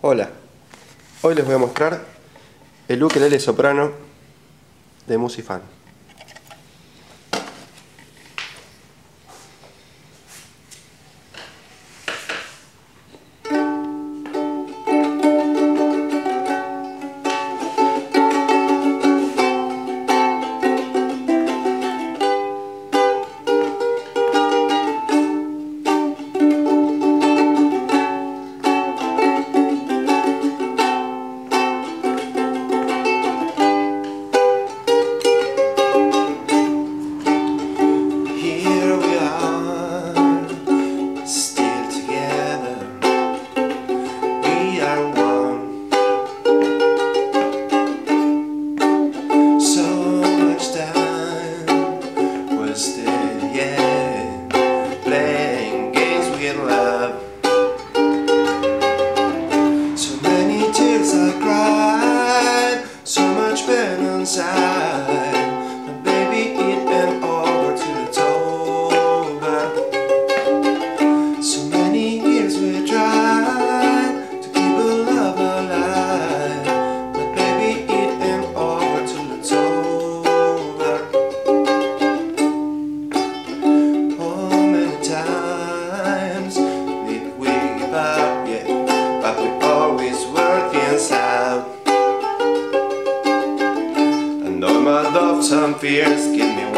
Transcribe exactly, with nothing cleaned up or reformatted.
Hola, hoy les voy a mostrar el ukelele soprano de Musifan. Inside, but baby, it been over to the October. So many years we tried to keep a love alive, but baby, it been over to the October. Oh, many times did we give up, yeah, but we always work things out. All my doubts and fears give me